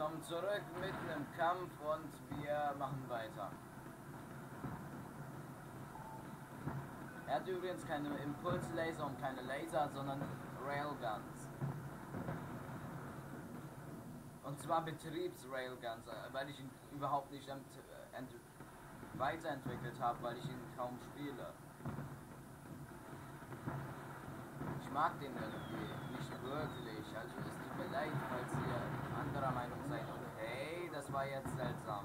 Willkommen zurück, mitten im Kampf und wir machen weiter. Er hat übrigens keine Impulslaser und keine Laser, sondern Railguns. Und zwar Betriebs-Railguns, weil ich ihn überhaupt nicht weiterentwickelt habe, weil ich ihn kaum spiele. Ich mag den irgendwie nicht wirklich, also es tut mir leid, falls ihr anderer Meinung seid. Okay, das war jetzt seltsam.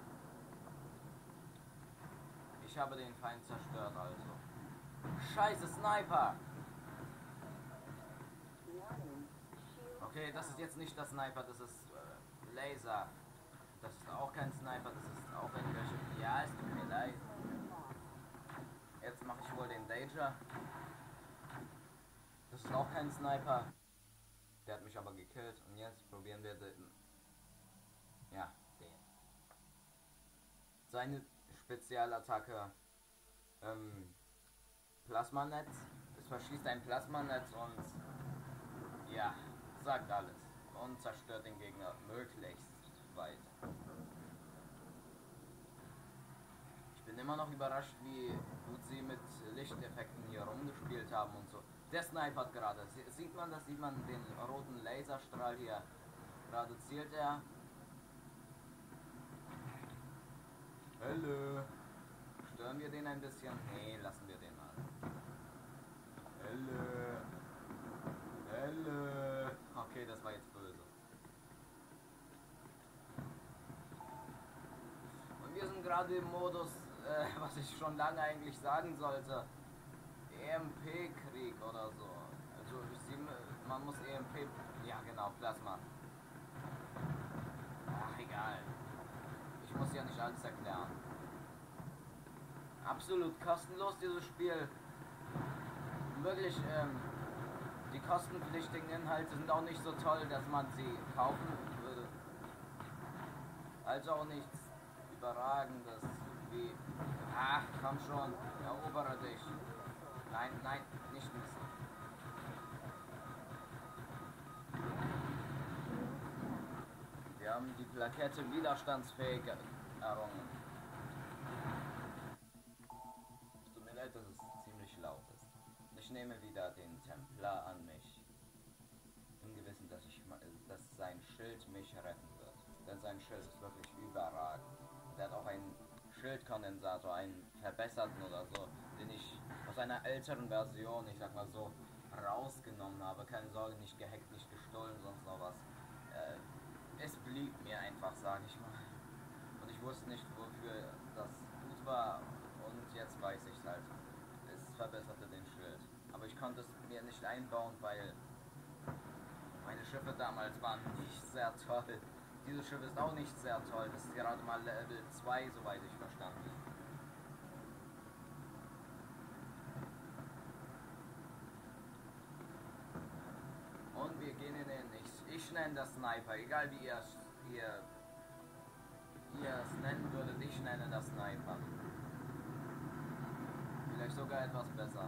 Ich habe den Feind zerstört, also. Scheiße, Sniper! Okay, das ist jetzt nicht der Sniper, das ist Laser. Das ist auch kein Sniper, das ist auch irgendwelche... Ja, es tut mir leid. Jetzt mache ich wohl den Danger. Das ist auch kein Sniper. Der hat mich aber gekillt. Und jetzt probieren wir den... Ja, den. Seine Spezialattacke. Plasmanetz. Es verschießt ein Plasmanetz und... Ja, sagt alles. Und zerstört den Gegner möglichst weit. Ich bin immer noch überrascht, wie gut sie mit Lichteffekten hier rumgespielt haben und so. Der Sniper hat gerade, sieht man den roten Laserstrahl hier. Gerade zielt er. Hallo. Stören wir den ein bisschen? Nee, lassen wir den mal. Hallo. Hallo. Okay, das war jetzt böse. Und wir sind gerade im Modus, was ich schon lange eigentlich sagen sollte. EMP-Krieg oder so. Also man muss EMP... Ja genau, Plasma. Ach egal. Ich muss ja nicht alles erklären. Absolut kostenlos dieses Spiel. Wirklich, die kostenpflichtigen Inhalte sind auch nicht so toll, dass man sie kaufen würde. Also auch nichts Überragendes wie... Ach, komm schon, erobere dich. Nein, nein, nicht missen. Wir haben die Plakette widerstandsfähig errungen. Es tut mir leid, dass es ziemlich laut ist. Ich nehme wieder den Templar an mich. Im Gewissen, dass sein Schild mich retten wird. Denn sein Schild ist wirklich überragend. Der hat auch einen Schildkondensator, einen verbesserten oder so, den ich aus einer älteren Version, ich sag mal so, rausgenommen habe. Keine Sorge, nicht gehackt, nicht gestohlen, sonst noch was. Es blieb mir einfach, sage ich mal. Und ich wusste nicht, wofür das gut war. Und jetzt weiß ich es halt. Es verbesserte den Schild. Aber ich konnte es mir nicht einbauen, weil meine Schiffe damals waren nicht sehr toll. Dieses Schiff ist auch nicht sehr toll. Das ist gerade mal Level 2, soweit ich verstanden habe. Und wir gehen in den... Ich nenne das Sniper. Egal wie ihr es nennen würdet, ich nenne das Sniper. Vielleicht sogar etwas besser.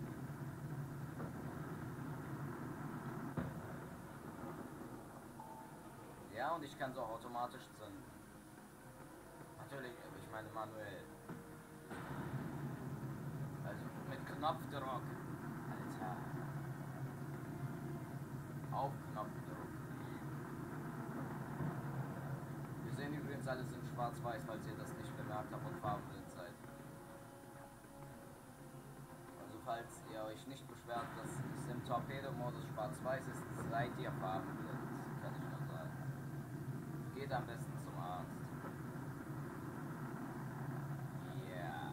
Ja, und ich kann es auch automatisch zünden. Natürlich, ich meine manuell. Also mit Knopfdruck. Alter. Auf Knopfdruck. Wir sehen übrigens alles in schwarz-weiß, falls ihr das nicht bemerkt habt und farbenblind seid. Also falls ihr euch nicht beschwert, dass es im Torpedo-Modus schwarz-weiß ist, seid ihr farbenblind, kann ich nur sagen. Geht am besten zum Arzt. Yeah.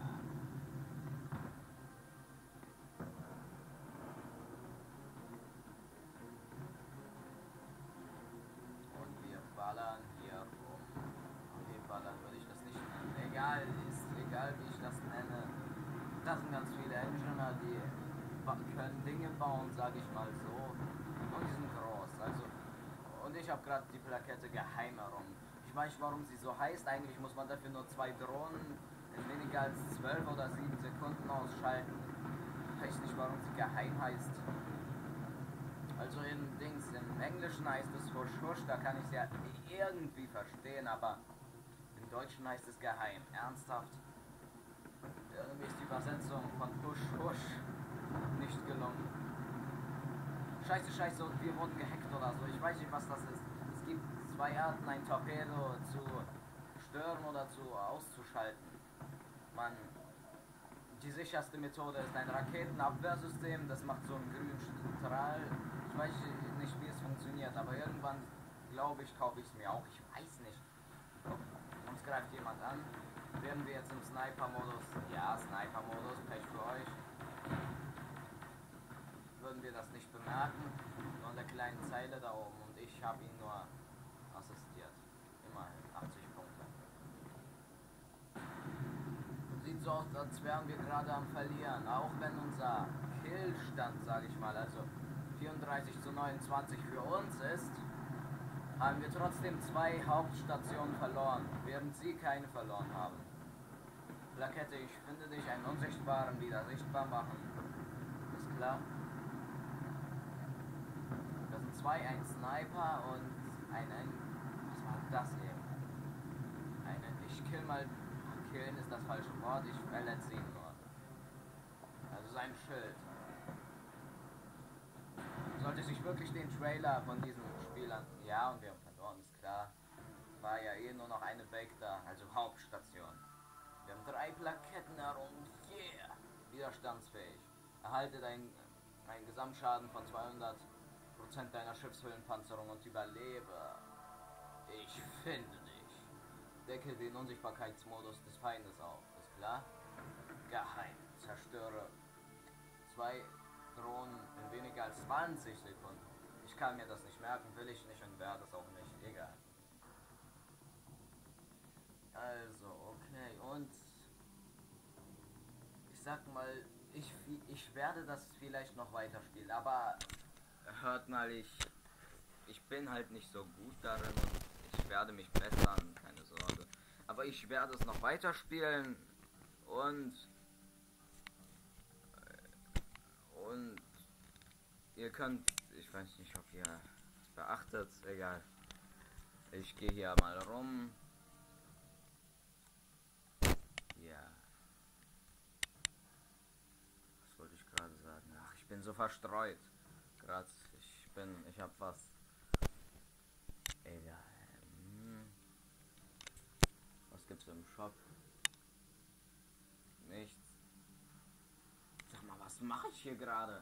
Und wir ballern hier rum. Okay, ballern würde ich das nicht nennen. Egal, ist egal wie ich das nenne. Das sind ganz viele Engineer, die können Dinge bauen, sage ich mal so. Und die sind groß. Also, und ich habe gerade die Plakette geheim herum. Ich weiß nicht, warum sie so heißt. Eigentlich muss man dafür nur 2 Drohnen in weniger als 12 oder 7 Sekunden ausschalten. Ich weiß nicht, warum sie geheim heißt. Also in Dings, im Englischen heißt es husch husch, da kann ich es ja irgendwie verstehen, aber im Deutschen heißt es geheim. Ernsthaft? Irgendwie ist die Übersetzung von husch husch nicht gelungen. Scheiße, scheiße, und wir wurden gehackt oder so. Ich weiß nicht, was das ist. Es gibt zwei Arten, ein Torpedo zu stören oder zu auszuschalten. Die sicherste Methode ist ein Raketenabwehrsystem, das macht so einen grünen Strahl. Ich weiß nicht, wie es funktioniert, aber irgendwann, glaube ich, kaufe ich es mir auch. Ich weiß nicht. Uns greift jemand an. Werden wir jetzt im Sniper-Modus? Ja, Sniper-Modus, Pech für euch. Würden wir das nicht bemerken. Nur an der kleinen Zeile da oben und ich habe ihn nur assistiert. Immerhin 80 Punkte. Sieht so aus, als wären wir gerade am Verlieren. Auch wenn unser Killstand, sage ich mal, also 34:29 für uns ist, haben wir trotzdem 2 Hauptstationen verloren, während sie keine verloren haben. Plakette, ich finde dich, einen Unsichtbaren wieder sichtbar machen. Ist klar? Das sind 2, ein Sniper und ein was war das eben? Ich kill mal, killen ist das falsche Wort, ich verletze ihn nur. Also sein Schild. Sollte sich wirklich den Trailer von diesem Spiel an... Ja, und wir haben verloren, ist klar. War ja eh nur noch eine Bake da, also Hauptstation. Wir haben 3 Plaketten herum, yeah! Widerstandsfähig. Erhaltet einen Gesamtschaden von 200% deiner Schiffshüllenpanzerung und überlebe. Ich finde dich. Decke den Unsichtbarkeitsmodus des Feindes auf, ist klar? Geheim. Zerstöre 2 Drohnen in weniger als 20 Sekunden. Ich kann mir das nicht merken, will ich nicht und werde es auch nicht. Egal. Also, okay. Und ich sag mal, ich werde das vielleicht noch weiterspielen, aber hört mal, ich bin halt nicht so gut darin und ich werde mich bessern, keine Sorge. Aber ich werde es noch weiterspielen und ihr könnt, ich weiß nicht, ob ihr es beachtet, egal. Ich gehe hier mal rum. Ja. Was wollte ich gerade sagen? Ach, ich bin so verstreut. Gerade, ich hab was. Egal. Was gibt's im Shop? Nichts. Sag mal, was mache ich hier gerade?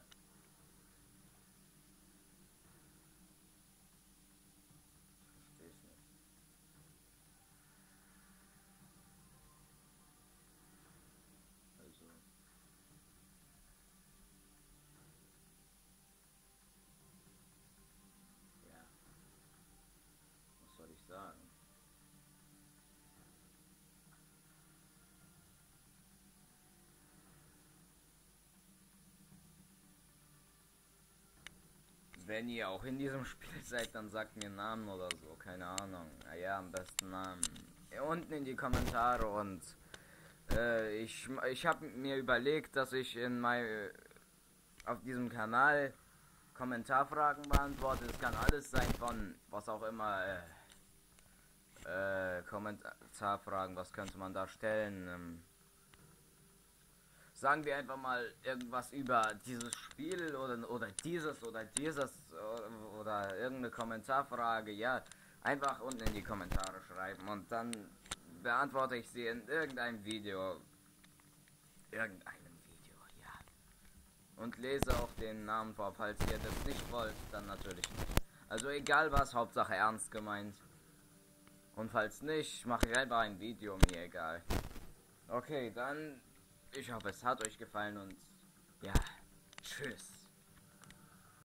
Sagen. Wenn ihr auch in diesem Spiel seid, dann sagt mir Namen oder so, keine Ahnung. Naja, am besten Namen. Unten in die Kommentare und ich habe mir überlegt, dass ich auf diesem Kanal Kommentarfragen beantworte. Es kann alles sein von was auch immer. Kommentarfragen, was könnte man da stellen? Sagen wir einfach mal irgendwas über dieses Spiel oder dieses oder irgendeine Kommentarfrage, ja, einfach unten in die Kommentare schreiben und dann beantworte ich sie in irgendeinem Video. Ja. Und lese auch den Namen vor, falls ihr das nicht wollt, dann natürlich nicht. Also egal was, Hauptsache ernst gemeint. Und falls nicht, mache ich einfach ein Video, mir egal. Okay, dann, ich hoffe, es hat euch gefallen und ja, tschüss.